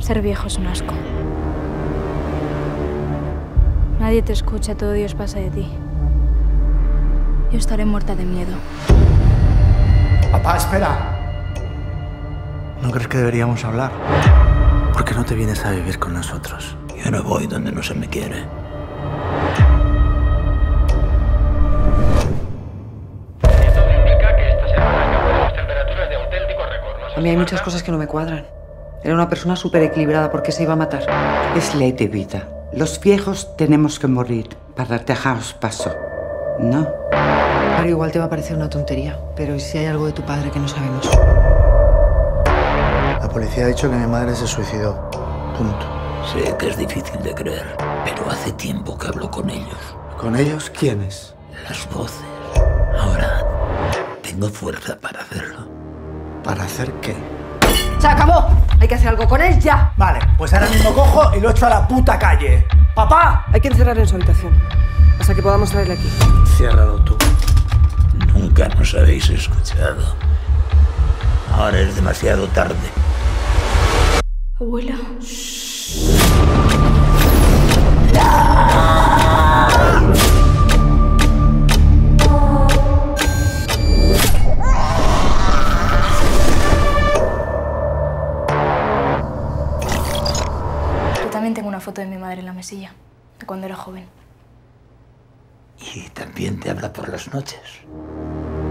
Ser viejo es un asco. Nadie te escucha, todo Dios pasa de ti. Yo estaré muerta de miedo. Papá, espera. ¿No crees que deberíamos hablar? ¿Por qué no te vienes a vivir con nosotros? Yo no voy donde no se me quiere. A mí hay muchas cosas que no me cuadran. Era una persona súper equilibrada. ¿Por qué se iba a matar? Es ley de vida. Los viejos tenemos que morir para dejaros paso. ¿No? Claro, igual te va a parecer una tontería, pero ¿y si hay algo de tu padre que no sabemos? La policía ha dicho que mi madre se suicidó. Punto. Sé que es difícil de creer, pero hace tiempo que hablo con ellos. ¿Con ellos quiénes? Las voces. Ahora tengo fuerza para hacerlo. ¿Para hacer qué? ¡Se acabó! Hay que hacer algo con él ya. Vale, pues ahora mismo cojo y lo echo a la puta calle. ¡Papá! Hay que encerrarle en su habitación hasta que podamos traerle aquí. Ciérralo tú. Nunca nos habéis escuchado. Ahora es demasiado tarde. Abuela. Yo también tengo una foto de mi madre en la mesilla, de cuando era joven. Y también te habla por las noches.